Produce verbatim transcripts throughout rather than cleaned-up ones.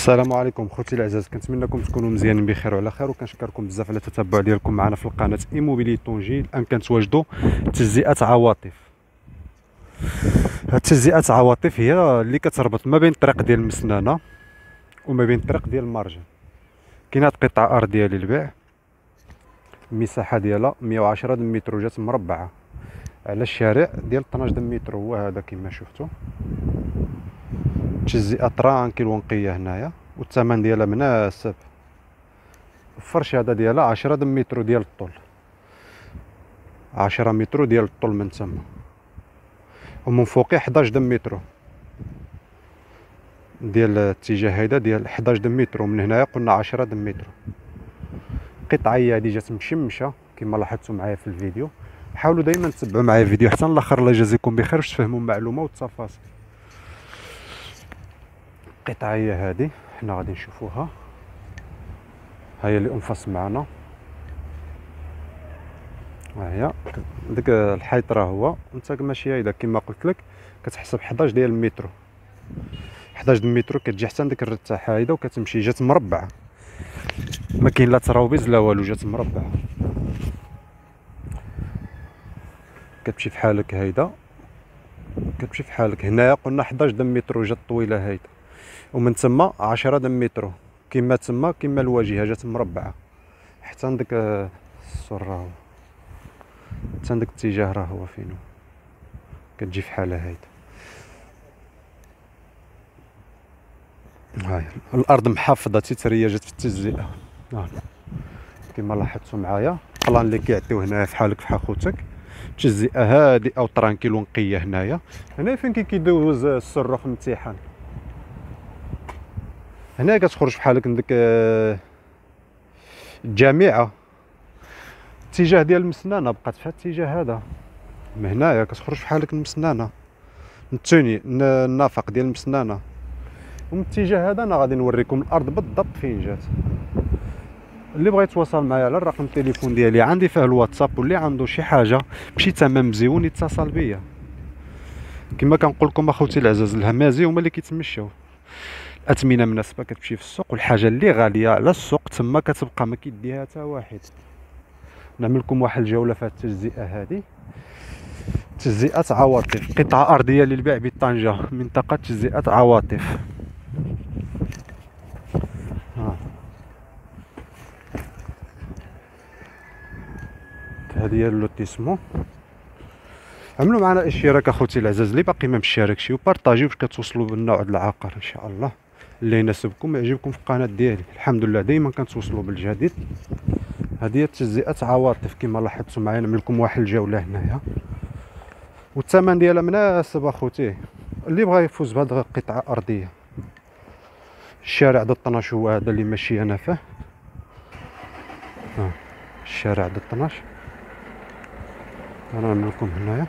السلام عليكم خوتي العزاز، كنتمنىكم تكونوا مزيانين بخير وعلى خير، وكنشكركم بزاف على التتبع ديالكم معنا في القناه ايموبيلي طونجي. الان كنتواجدوا تجزئه عواطف. هاد تجزئه عواطف هي اللي كتربط ما بين الطريق ديال المسنانه وما بين الطريق ديال المرجان. كاينه قطعه ارضيه للبيع، المساحه ديالها مية وعشرة متروجات مربعه على الشارع ديال اثنا عشر متر، هو هذا كما شفتوا. تجزئه ترانكيل ونقيه هنايا، والثمن ديالها مناسب. الفرش هذا ديالها عشرة متر ديال الطول، عشرة متر ديال الطول من تما، ومن فوقي حداش متر ديال الاتجاه هيدا ديال حداش متر، ومن هنايا قلنا عشرة متر. القطعه هي هادي جات مشمشه كما لاحظتوا معايا في الفيديو. حاولوا دائما تتبعوا معايا الفيديو حتى الاخر، الله يجازيكم بخير باش تفهموا المعلومه والتفاصيل. القطعه هي هادي، حنا غادي نشوفوها، ها هي اللي انفص معنا. ها هي ديك الحيط راه هو، انت ماشي هيدا كما قلت لك كتحسب حداش ديال المتر، حداش متر كتجي حتى ديك الرتاحه هيدا وكتمشي. جات مربعه، ما كاين لا تراوبيز لا والو، جات مربعه كتمشي فحالك هيدا، كتمشي فحالك. هنايا قلنا حداش متر جات طويله هيدا، ومن تما عشرة متر كما تما كما الواجهه جات مربعه حتى عندك السر راه هو، حتى عندك الاتجاه راه هو فينو كتجي فحالها هيدا. هاي الارض محافظه تيتريجات في التجزئه كما لاحظتوا معايا. البلان اللي كيعطيو هنايا فحالك فحال خوتك، تجزئه هادئه او ترانكيل ونقيه. هنايا هنا فين كيدوز السر في الامتحان، هنا كتخرج فحالك من ديك الجامعه. الاتجاه ديال المسنانه بقات في الاتجاه هذا، من هنايا كتخرج فحالك من المسنانه، من التوني النافق ديال المسنانه. ومن الاتجاه هذا انا غادي نوريكم الارض بالضبط فين جات. اللي بغى يتواصل معايا على الرقم التليفون ديالي عندي فيه الواتساب، واللي عنده شي حاجه بشي ثمن مزيون يتصل بيا. كما كنقول لكم اخوتي العزاز، الهمازي هما اللي كيتمشاو. الاثمنه مناسبه كتمشي في السوق، والحاجه اللي غاليه على السوق تما كتبقى ما كيديها حتى واحد. نعمل لكم واحد الجوله في هذه التجزئه هذه، تجزئه عواطف، قطعه ارضيه للبيع بطنجه، منطقه تجزئه عواطف. ها هذه هي اللوتيسمون. عملوا معنا اشتراك اخوتي العزاز اللي باقي ما مشاركش، وبارطاجيو باش كتوصلوا بالنوع د العقار ان شاء الله اللي يناسبكم ويعجبكم في القناه ديالي. الحمد لله دائما كنتوصلوا بالجديد. هذه هي تجزئه عواطف كما لاحظتوا معايا. نعمل لكم واحد الجوله هنايا، والثمن ديالها مناسب اخوتي. اللي بغى يفوز بهذه القطعه ارضيه، الشارع د اثنا عشر هو هذا اللي ماشي انا فيه. ها الشارع د اثنا عشر انا نعمل لكم هنايا.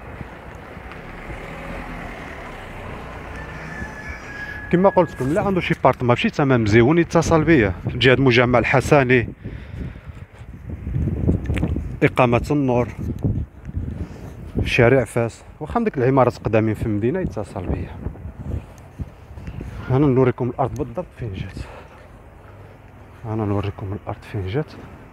كما قلت لكم اللي عنده شي بارطما بشي ثمن مزيون يتصل بيا. جهه مجمع الحسني، اقامه النور، شارع فاس، واخا ديك العمارات قدامين في المدينه يتصل بيا. انا نوريكم الارض بالضبط فين جات، انا نوريكم الارض فين جات.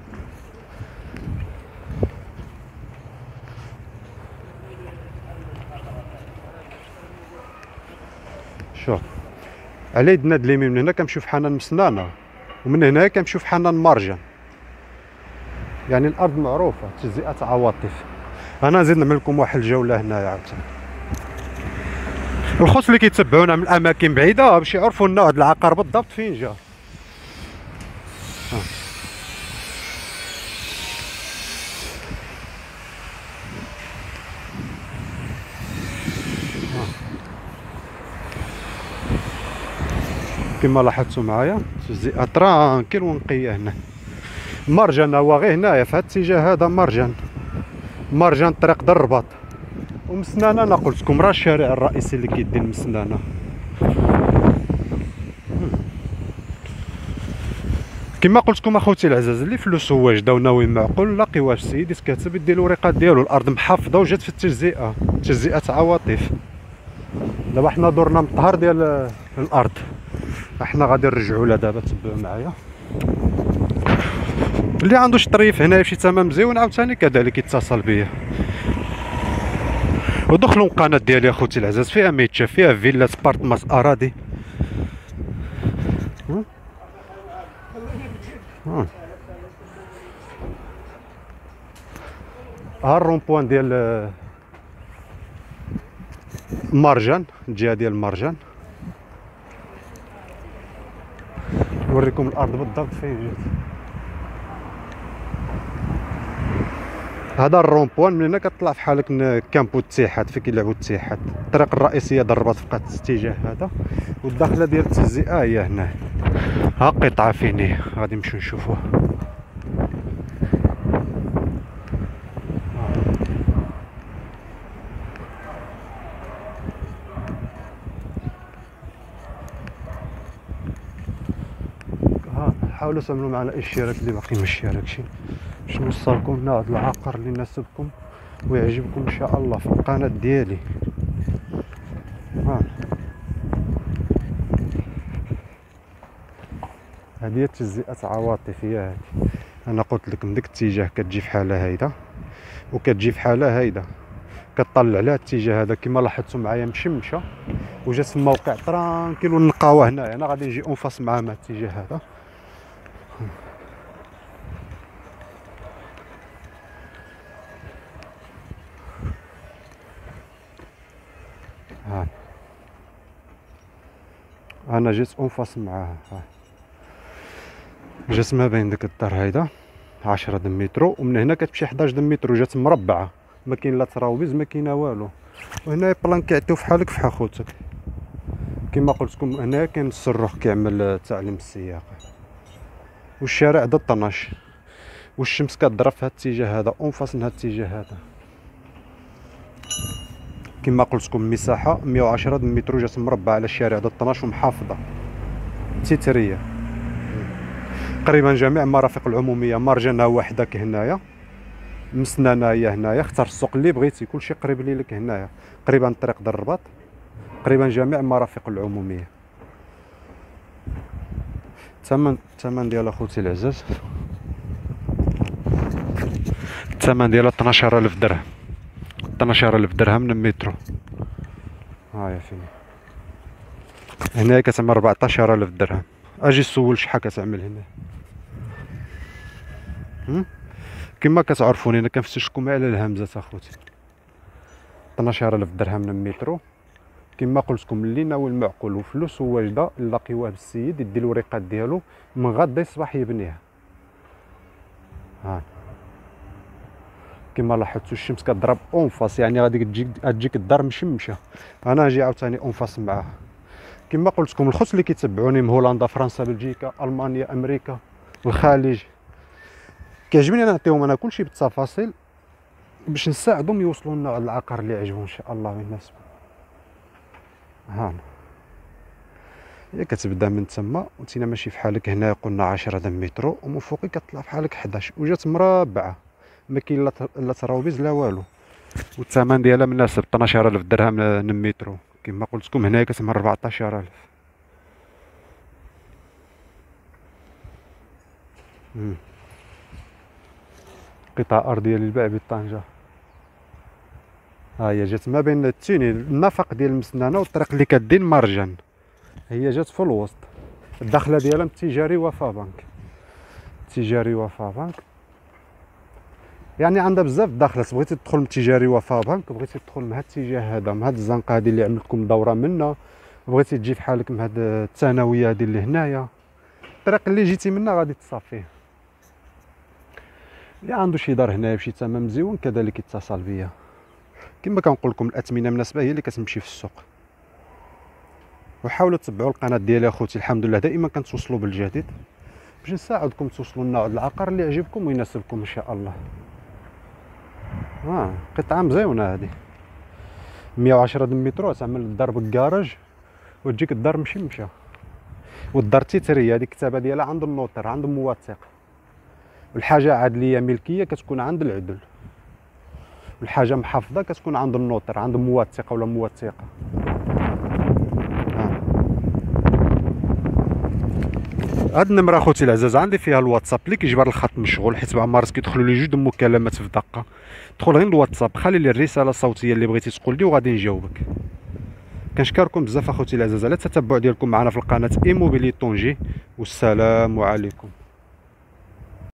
شوف على يدنا د اليمين، من هنا كنمشيو في حنان مسنانه، ومن هنا كنمشيو في حنان مرجان. يعني الارض معروفه، تجزئه عواطف. انا نزيد نعمل لكم واحد الجوله هنايا عاوتاني. الخوت اللي كيتبعونا من اماكن بعيده باش يعرفوا النوع د العقار بالضبط فين جا. ها. كما لاحظتوا معايا تجزئه ترانكيل ونقيه. هنا مرجان هو غير هنايا في هذا الاتجاه هذا، مرجان مرجان طريق در الرباط. ومسنانه انا قلت لكم راه الشارع الرئيسي اللي كيدي لمسنانه. كما قلت لكم اخوتي العزاز، اللي فلوس هو واجده وناوي معقول لاقي واش السيد يتكاتب يدير الوريقات ديالو. الارض محافظه وجات في التجزئه، تجزئه عواطف. دابا حنا دورنا من الظهر ديال الارض، احنا غادي نرجعوا لها دابا، تبعوا معايا. اللي عنده شي طريف هنايا بشي ثمن مزيون عاوتاني كذلك يتصل بيا. ودخلوا القناه ديالي اخوتي العزاز، فيها ميتشا، فيها فيلات، بارتماس، اراضي. ها ها الرومبوان ديال مرجان، الجهه ديال مرجان. نوريكم الارض بالضبط فين جات. هذا الرومبوان من هنا كتطلع في حالك كامبو الاتحاد، فين كيلعبوا الاتحاد. الطريق الرئيسيه ضربات في قات الاتجاه هذا، والداخله ديال التجزئه هي هنا. ها قطعه فين هي غادي نمشيو نشوفوها. ها حاولوا تعملوا معنا اشتراك اللي باقي ما اشتركش باش نوصلكم لهذا العقار اللي يناسبكم ويعجبكم ان شاء الله في القناه ديالي. ها هذه هي التجزئه عواطفيه. هذه انا قلت لكم ديك الاتجاه كتجي في حاله هيدا وكتجي في حاله هيدا، كطلع على الاتجاه هذا كما لاحظتوا معايا مشمشه وجات في الموقع ترانكيل. ونلقاوه هنايا، انا غادي نجي اونفاس معاه مع الاتجاه هذا. ها انا جيت اونفاس معاه، جات ما بين ديك الدار هيدا عشرة د مترو، ومن هنا كتمشي حداش د مترو، جات مربعه ما كاين لا تراويز ما كاينه والو. وهنا بلان كيعطيو فحالك فحال خوتك كما قلت لكم. هنا كاين الصروخ كيعمل تعليم السياقه، والشارع د طناش، والشمس كضرب في هذا الاتجاه هذا اونفاس من هذا الاتجاه هذا. كما قلت لكم مساحه مية وعشرة د مترو جات مربعه على الشارع د طناش ومحافظه تيتريه. تقريبا جميع المرافق العموميه مرجانها وحدك هنايا، مسنانه هي هنايا، اختار السوق اللي بغيتي كلشي قريب لي لك هنايا. تقريبا طريق در الرباط، تقريبا جميع المرافق العموميه. الثمن الثمن ديال اخوتي العزاز، الثمن ديالها اثناشر ألف درهم، اثناشر ألف درهم من المترو. هاهي فين هنايا كتعمل أربعطاش ألف درهم. اجي سول شحال كتعمل هنا. كما كتعرفوني انا كنفتش لكم على الهمزات اخوتي. اثناشر ألف درهم من المترو كما قلت لكم، اللي ناوي المعقول وفلوس واجده نلاقيوه بالسيد يدي الوريقات ديالو من غدا يصبح يبنيها. ها كما لاحظتوا الشمس كضرب اونفاس، يعني غادي تجيك تجيك الدار مشمشه. انا نجي عاوتاني اونفاس معاها. كما قلت لكم الخوت اللي كيتبعوني من هولندا، فرنسا، بلجيكا، المانيا، امريكا، الخليج، كيعجبني انا نعطيهم انا كلشي بالتفاصيل باش نساعدهم يوصلوا لنا هذا العقار اللي يعجبهم ان شاء الله ويناسبهم. ها هي كتبدا من تما وانتينا ماشي في حالك هنا قلنا عشرة د مترو، ومن فوقي كطلع في حالك حداش وجات مربعه ما كاين لا لا تراويز لا والو. والثمن ديالها مناسب اثناشر ألف درهم من المترو. كما قلت لكم هنايا كتعمل أربعطاش ألف. قطعه ارضيه للبيع بطنجه. ها هي جات ما بين التيني النفق ديال المسنانه والطريق اللي كدين مرجان، هي جات في الوسط. الدخله ديالها من تجاري وفا بنك، تجاري وفا بنك يعني عندها بزاف داخلات. بغيتي تدخل من تجاري وفا بنك، بغيتي تدخل من هذا الاتجاه هذا من هذه الزنقه هذه اللي عملت لكم دوره منها، بغيتي تجي في حالك من هذه الثانويه هذه اللي هنايا، الطريق اللي جيتي منها غادي تصافيه. اللي عنده شي دار هنايا بشي ثمن مزيون كذلك يتصل بيا. كما كنقول لكم الاثمنه مناسبه هي اللي كتمشي في السوق. وحاولوا تتبعوا القناه ديالي اخوتي، الحمد لله دائما كنتوصلوا بالجديد باش نساعدكم توصلوا لنا هذا العقار اللي يعجبكم ويناسبكم ان شاء الله. ها قطعه مزيونه هذه مية وعشرة د مترو، تعمل الدار بالكراج وتجيك الدار مشمشه، والدار تيتريه. هذيك الكتابه ديالها عند النوطر عند الموثق. والحاجه عدليه ملكيه كتكون عند العدل، والحاجه محافظه كتكون عند النوطر عند موثقه ولا موثقه. هاد النمره اخوتي العزاز عندي فيها الواتساب اللي كيجبر الخط مشغول، حيت بعض المرات كيدخلوا لي جوج د مكالمات في دقه. دخل غير الواتساب، خلي لي الرساله الصوتيه اللي بغيتي تقول لي وغادي نجاوبك. كنشكركم بزاف اخوتي العزاز على التتبع ديالكم معنا في القناه ايموبيلي طونجي، والسلام عليكم.